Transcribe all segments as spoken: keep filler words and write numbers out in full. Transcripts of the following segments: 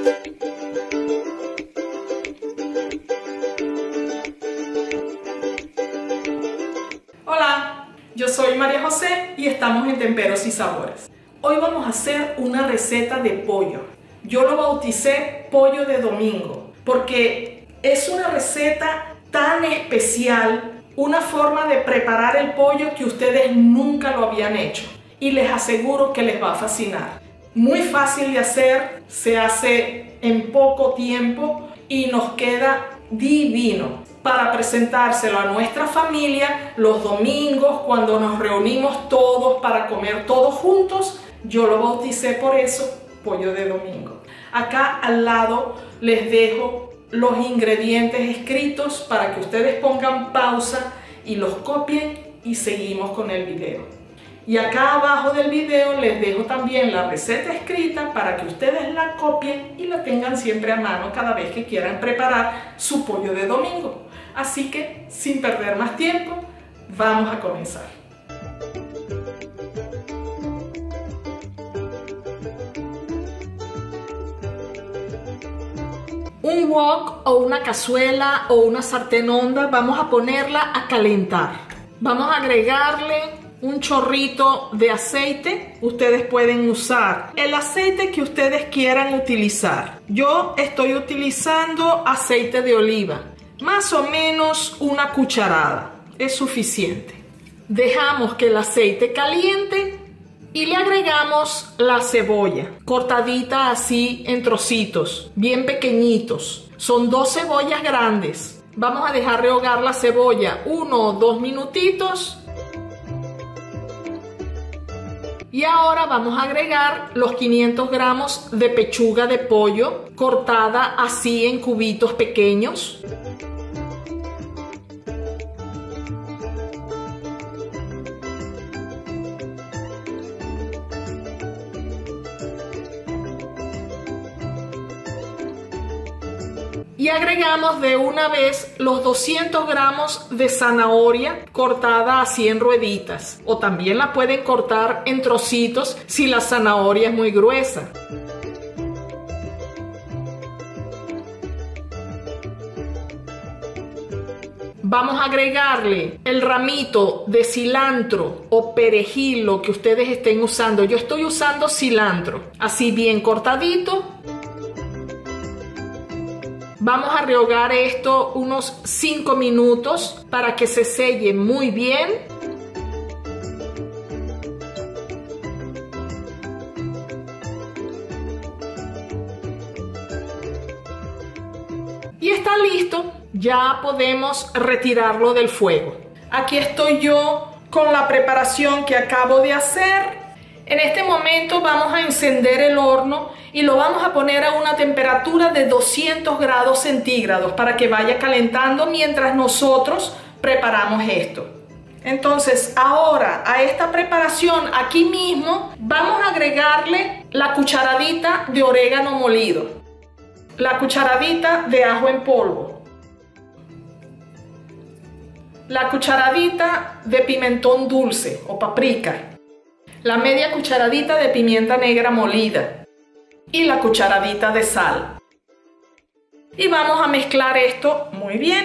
Hola, yo soy María José y estamos en Temperos y Sabores. Hoy vamos a hacer una receta de pollo. Yo lo bauticé pollo de domingo porque es una receta tan especial, una forma de preparar el pollo que ustedes nunca lo habían hecho y les aseguro que les va a fascinar. Muy fácil de hacer, se hace en poco tiempo y nos queda divino para presentárselo a nuestra familia los domingos cuando nos reunimos todos para comer todos juntos. Yo lo bauticé por eso pollo de domingo. Acá al lado les dejo los ingredientes escritos para que ustedes pongan pausa y los copien y seguimos con el video. Y acá abajo del video les dejo también la receta escrita para que ustedes la copien y la tengan siempre a mano cada vez que quieran preparar su pollo de domingo. Así que, sin perder más tiempo, vamos a comenzar. Un wok o una cazuela o una sartén honda, vamos a ponerla a calentar. Vamos a agregarle un chorrito de aceite. Ustedes pueden usar el aceite que ustedes quieran utilizar. Yo estoy utilizando aceite de oliva, más o menos una cucharada, es suficiente. Dejamos que el aceite caliente y le agregamos la cebolla, cortadita así en trocitos, bien pequeñitos. Son dos cebollas grandes. Vamos a dejar rehogar la cebolla uno o dos minutitos. Y ahora vamos a agregar los quinientos gramos de pechuga de pollo cortada así en cubitos pequeños. Y agregamos de una vez los doscientos gramos de zanahoria cortada así en rueditas. O también la pueden cortar en trocitos si la zanahoria es muy gruesa. Vamos a agregarle el ramito de cilantro o perejil, lo que ustedes estén usando. Yo estoy usando cilantro, así bien cortadito. Vamos a rehogar esto unos cinco minutos para que se selle muy bien. Y está listo. Ya podemos retirarlo del fuego. Aquí estoy yo con la preparación que acabo de hacer. En este momento vamos a encender el horno y lo vamos a poner a una temperatura de doscientos grados centígrados para que vaya calentando mientras nosotros preparamos esto. Entonces ahora a esta preparación aquí mismo vamos a agregarle la cucharadita de orégano molido, la cucharadita de ajo en polvo, la cucharadita de pimentón dulce o paprika, la media cucharadita de pimienta negra molida y la cucharadita de sal. Y vamos a mezclar esto muy bien.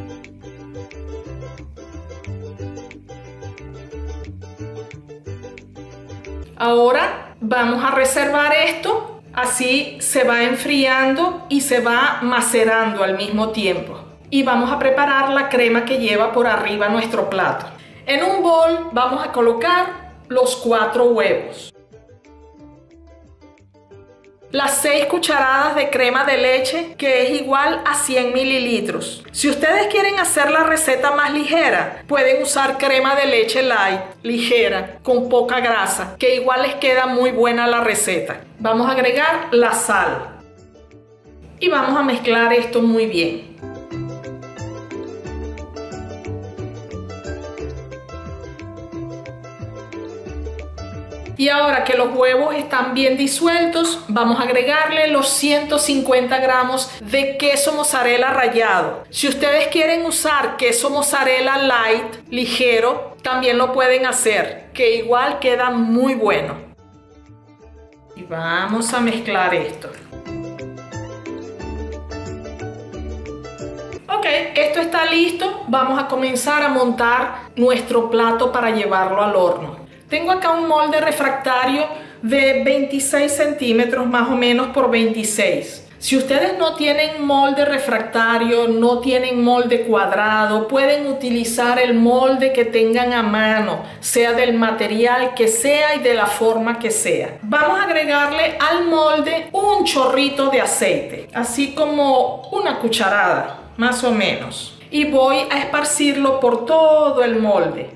Ahora vamos a reservar esto, así se va enfriando y se va macerando al mismo tiempo. Y vamos a preparar la crema que lleva por arriba nuestro plato. En un bol vamos a colocar los cuatro huevos, las seis cucharadas de crema de leche, que es igual a cien mililitros. Si ustedes quieren hacer la receta más ligera, pueden usar crema de leche light, ligera, con poca grasa, que igual les queda muy buena la receta. Vamos a agregar la sal y vamos a mezclar esto muy bien. Y ahora que los huevos están bien disueltos, vamos a agregarle los ciento cincuenta gramos de queso mozzarella rallado. Si ustedes quieren usar queso mozzarella light, ligero, también lo pueden hacer, que igual queda muy bueno. Y vamos a mezclar esto. esto está listo. Vamos a comenzar a montar nuestro plato para llevarlo al horno. Tengo acá un molde refractario de veintiséis centímetros más o menos por veintiséis. Si ustedes no tienen molde refractario, no tienen molde cuadrado, pueden utilizar el molde que tengan a mano, sea del material que sea y de la forma que sea. Vamos a agregarle al molde un chorrito de aceite, así como una cucharada, más o menos. Y voy a esparcirlo por todo el molde.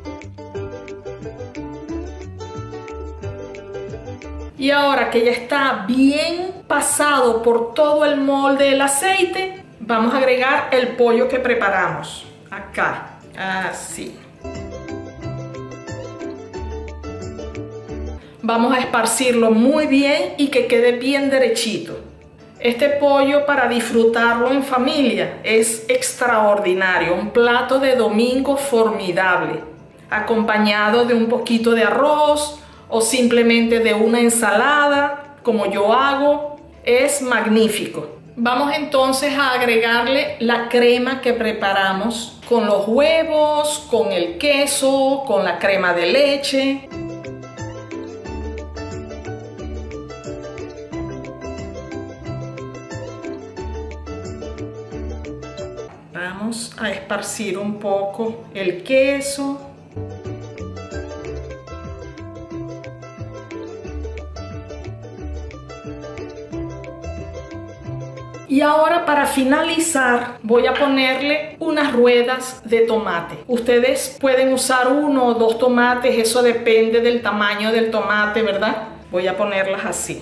Y ahora que ya está bien pasado por todo el molde el aceite, vamos a agregar el pollo que preparamos. Acá, así. Vamos a esparcirlo muy bien y que quede bien derechito. Este pollo, para disfrutarlo en familia, es extraordinario. Un plato de domingo formidable, acompañado de un poquito de arroz, o simplemente de una ensalada, como yo hago, es magnífico. Vamos entonces a agregarle la crema que preparamos con los huevos, con el queso, con la crema de leche. Vamos a esparcir un poco el queso. Y ahora, para finalizar, voy a ponerle unas ruedas de tomate. Ustedes pueden usar uno o dos tomates, eso depende del tamaño del tomate, ¿verdad? Voy a ponerlas así.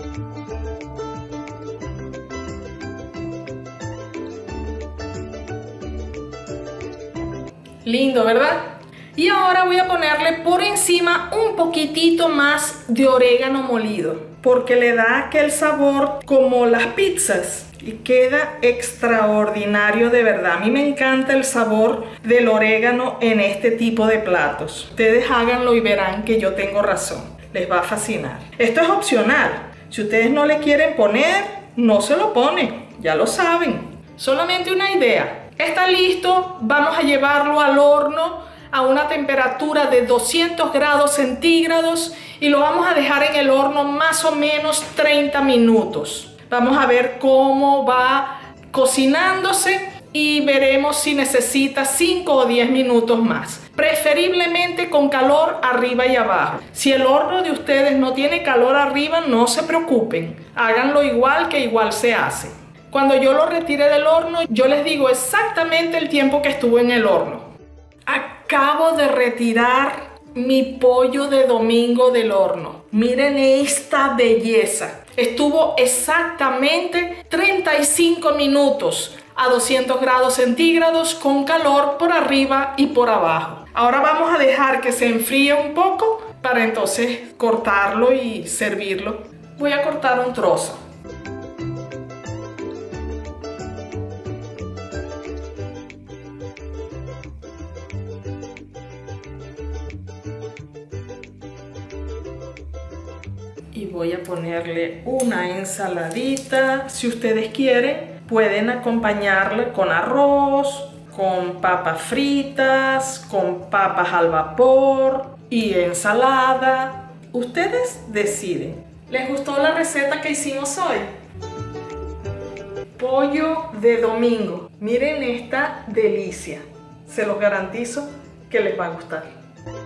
Lindo, ¿verdad? Y ahora voy a ponerle por encima un poquitito más de orégano molido, porque le da aquel sabor como las pizzas. Y queda extraordinario, de verdad. A mí me encanta el sabor del orégano en este tipo de platos. Ustedes háganlo y verán que yo tengo razón. Les va a fascinar. Esto es opcional. Si ustedes no le quieren poner, no se lo ponen. Ya lo saben. Solamente una idea. Está listo. Vamos a llevarlo al horno a una temperatura de doscientos grados centígrados y lo vamos a dejar en el horno más o menos treinta minutos. Vamos a ver cómo va cocinándose y veremos si necesita cinco o diez minutos más. Preferiblemente con calor arriba y abajo. Si el horno de ustedes no tiene calor arriba, no se preocupen. Háganlo igual que igual se hace. Cuando yo lo retire del horno, yo les digo exactamente el tiempo que estuvo en el horno. Acabo de retirar mi pollo de domingo del horno. Miren esta belleza. Estuvo exactamente treinta y cinco minutos a doscientos grados centígrados con calor por arriba y por abajo. Ahora vamos a dejar que se enfríe un poco para entonces cortarlo y servirlo. Voy a cortar un trozo. Y voy a ponerle una ensaladita. Si ustedes quieren, pueden acompañarle con arroz, con papas fritas, con papas al vapor y ensalada. Ustedes deciden. ¿Les gustó la receta que hicimos hoy? Pollo de domingo. Miren esta delicia. Se los garantizo que les va a gustar.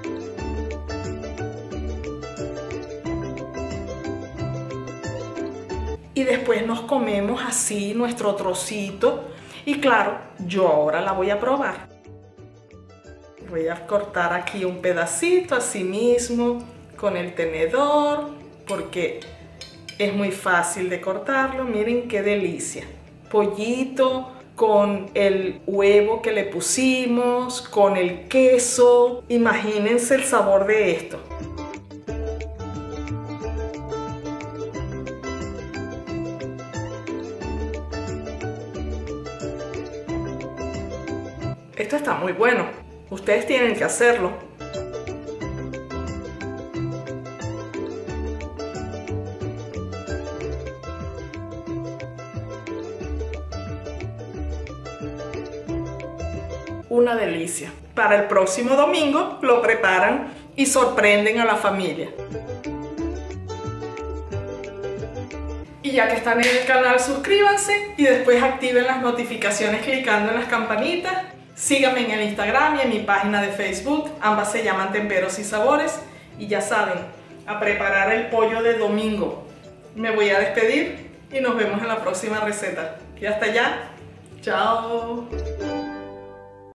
Y después nos comemos así nuestro trocito. Y claro, yo ahora la voy a probar. Voy a cortar aquí un pedacito así mismo con el tenedor, porque es muy fácil de cortarlo. Miren qué delicia. Pollito con el huevo que le pusimos, con el queso. Imagínense el sabor de esto. Esto está muy bueno. Ustedes tienen que hacerlo. una delicia. Para el próximo domingo lo preparan y sorprenden a la familia. Y ya que están en el canal, suscríbanse y después activen las notificaciones clicando en las campanitas. Síganme en el Instagram y en mi página de Facebook, ambas se llaman Temperos y Sabores. Y ya saben, a preparar el pollo de domingo. Me voy a despedir y nos vemos en la próxima receta. Y hasta allá, chao.